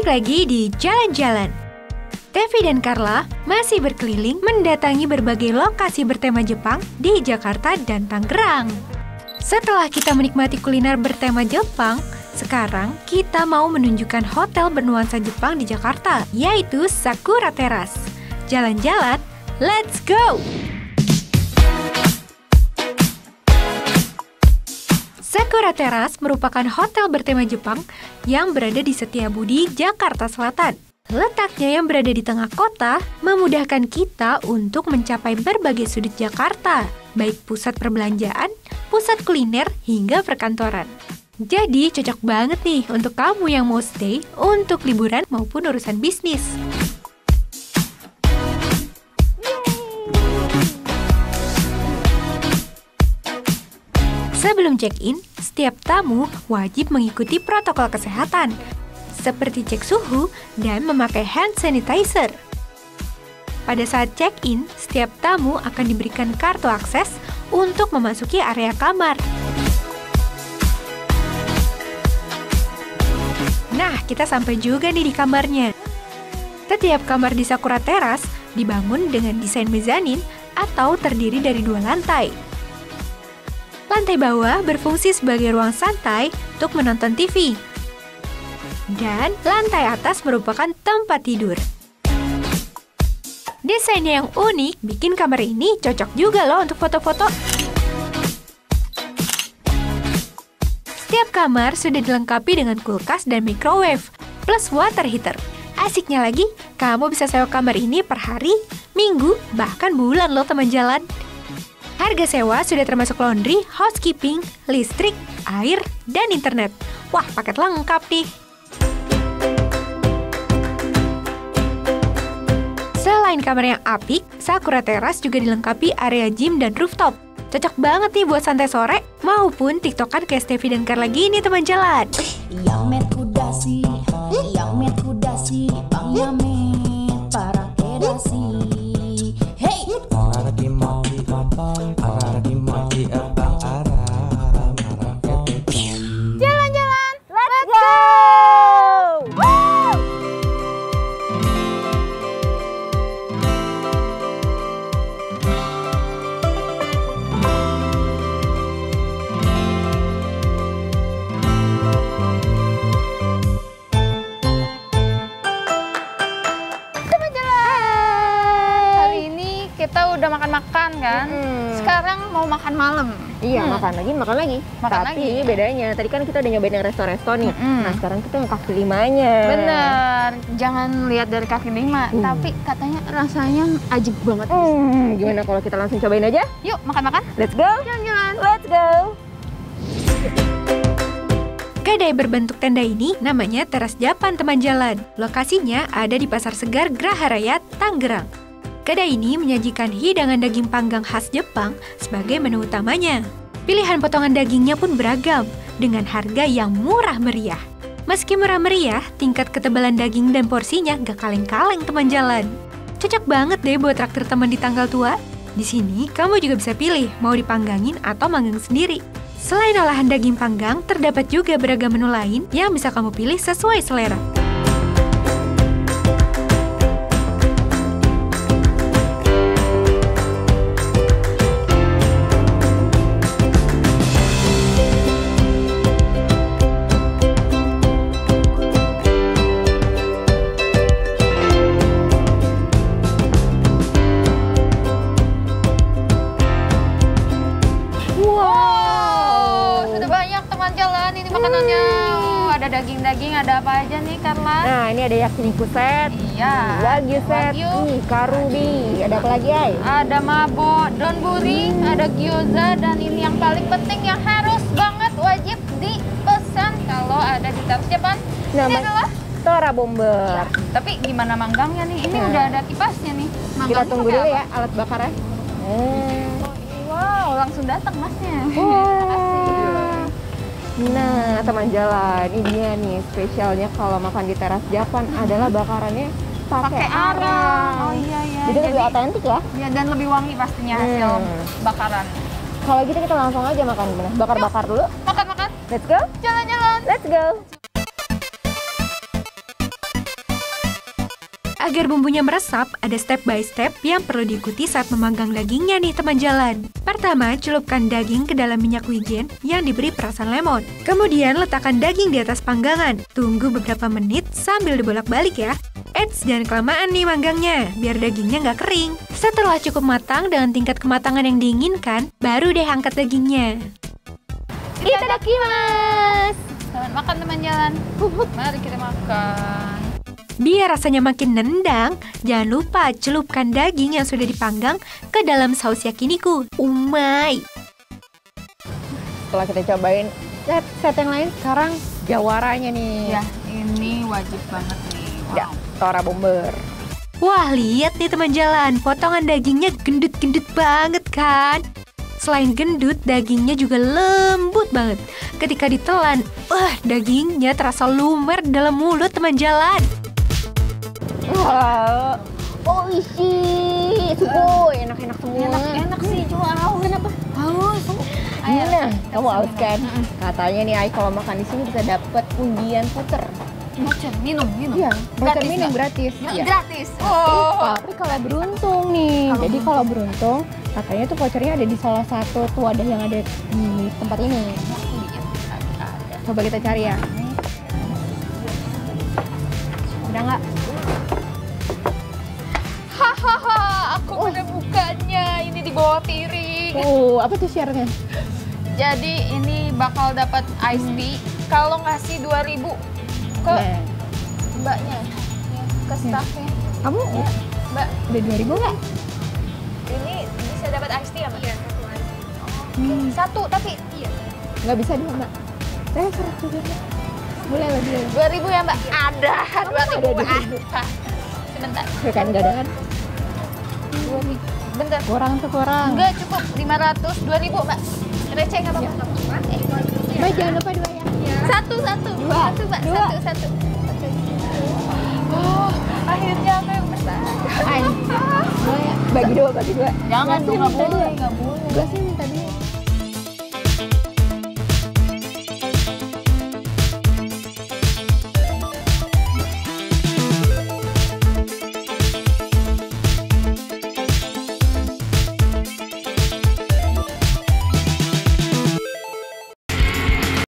Balik lagi di Jalan-Jalan. Tevi dan Carla masih berkeliling mendatangi berbagai lokasi bertema Jepang di Jakarta dan Tangerang. Setelah kita menikmati kuliner bertema Jepang, sekarang kita mau menunjukkan hotel bernuansa Jepang di Jakarta, yaitu Sakura Terrace. Jalan-jalan, let's go! Sakura Terrace merupakan hotel bertema Jepang yang berada di Setiabudi, Jakarta Selatan. Letaknya yang berada di tengah kota memudahkan kita untuk mencapai berbagai sudut Jakarta, baik pusat perbelanjaan, pusat kuliner, hingga perkantoran. Jadi cocok banget nih untuk kamu yang mau stay untuk liburan maupun urusan bisnis. Sebelum check-in, setiap tamu wajib mengikuti protokol kesehatan, seperti cek suhu dan memakai hand sanitizer. Pada saat check-in, setiap tamu akan diberikan kartu akses untuk memasuki area kamar. Nah, kita sampai juga nih di kamarnya. Setiap kamar di Sakura Terrace dibangun dengan desain mezanin atau terdiri dari 2 lantai. Lantai bawah berfungsi sebagai ruang santai untuk menonton TV. Dan lantai atas merupakan tempat tidur. Desainnya yang unik bikin kamar ini cocok juga loh untuk foto-foto. Setiap kamar sudah dilengkapi dengan kulkas dan microwave, plus water heater. Asiknya lagi, kamu bisa sewa kamar ini per hari, minggu, bahkan bulan loh teman jalan. Harga sewa sudah termasuk laundry, housekeeping, listrik, air, dan internet. Wah, paket lengkap nih! Selain kamar yang apik, Sakura Terrace juga dilengkapi area gym dan rooftop. Cocok banget nih buat santai sore, maupun tiktokan kayak Tevi dan Carla gini teman jalan. Yang met kudasi, bangnya met para kedasi. Hey! Jalan-jalan, let's go! Kita udah makan-makan kan, sekarang mau makan malam. Iya, makan lagi. Tapi bedanya, tadi kan kita udah nyobain yang resto-resto nih. Nah, sekarang kita yang kaki limanya. Bener, jangan lihat dari kaki lima, tapi katanya rasanya ajib banget. Gimana kalau kita langsung cobain aja? Yuk, makan-makan. Let's go! Jalan-jalan. Let's go! Kedai berbentuk tenda ini namanya Teras Japan teman jalan. Lokasinya ada di Pasar Segar Graha Raya, Tangerang. Kedai ini menyajikan hidangan daging panggang khas Jepang sebagai menu utamanya. Pilihan potongan dagingnya pun beragam, dengan harga yang murah meriah. Meski murah meriah, tingkat ketebalan daging dan porsinya gak kaleng-kaleng teman jalan. Cocok banget deh buat traktir teman di tanggal tua. Di sini, kamu juga bisa pilih mau dipanggangin atau manggang sendiri. Selain olahan daging panggang, terdapat juga beragam menu lain yang bisa kamu pilih sesuai selera. Makanannya ada daging-daging, ada apa aja nih Carla? Nah, ini ada yakiniku set, iya, wagyu set, nih karubi, ada apa lagi ay? Ada mabo, donburi, ada gyoza, dan ini yang paling penting yang harus banget wajib dipesan kalau ada di Teras Japan. Nah, ini adalah tora bomber. Tapi gimana manggangnya nih? Ini udah ada kipasnya nih. Kita tunggu dulu ya alat bakarnya. Wow, langsung datang masnya. Nah, teman jalan, ini dia nih spesialnya kalau makan di Teras Japan adalah bakarannya pakai arang. Oh iya. Jadi lebih otentik ya? Ya, dan lebih wangi pastinya hasil bakaran. Kalau gitu kita langsung aja makan gimana? Bakar-bakar dulu. Makan-makan. Let's go. Jalan-jalan. Let's go. Agar bumbunya meresap, ada step by step yang perlu diikuti saat memanggang dagingnya nih teman jalan. Pertama, celupkan daging ke dalam minyak wijen yang diberi perasan lemon. Kemudian letakkan daging di atas panggangan. Tunggu beberapa menit sambil dibolak-balik ya. Eits, jangan kelamaan nih manggangnya, biar dagingnya nggak kering. Setelah cukup matang dengan tingkat kematangan yang diinginkan, baru deh angkat dagingnya. Itadakimasu. Selamat makan teman jalan. Mari kita makan. Biar rasanya makin nendang, jangan lupa celupkan daging yang sudah dipanggang ke dalam saus yakiniku. Umai! Setelah kita cobain set yang lain, sekarang jawaranya nih. Ya, ini wajib banget nih. Wow. Ya, tora bomber. Wah, lihat nih teman jalan, potongan dagingnya gendut-gendut banget kan? Selain gendut, dagingnya juga lembut banget. Ketika ditelan, dagingnya terasa lumer dalam mulut teman jalan. Wah, oishi, sugoi, enak-enak semua. Enak sih, cuma haus. Kenapa? Haus. Nah, kamu haus kan? Katanya nih, Ai kalau makan di sini bisa dapat undian voucher. Voucher, minum. Iya, voucher minum gratis. Ya, gratis. Tapi kalau beruntung nih, jadi kalau beruntung, katanya tuh vouchernya ada di salah satu wadah yang ada di tempat ini. Coba kita cari ya. Udah nggak? Hahaha, aku menemukannya. Ini di bawah piring. Apa tuh syaratnya? Jadi ini bakal dapat ice tea kalau ngasih 2.000 ke mbaknya, ke staffnya. Kamu Ya, mbak, udah 2.000 nggak? ini bisa dapat ice tea ya mbak? Iya, satu tapi iya. Nggak bisa dua, Mbak. Saya seret juga. Boleh lah dia. 2.000 ya mbak? Ada 2.000. Ada 2.000. Sebentar. Kan nggak ada kan? Bentar. Kurang tuh kurang. Enggak cukup 500, 2.000 mbak. Receh nggak apa-apa? Mbak jangan lupa dua ya. Satu. Dua. Satu mbak. Dua. Satu. Oh, akhirnya aku yang besar. Dua ya. Bagi dua. Jangan Nggak dong, sih, nggak minta dua. boleh, nggak boleh. Gue sih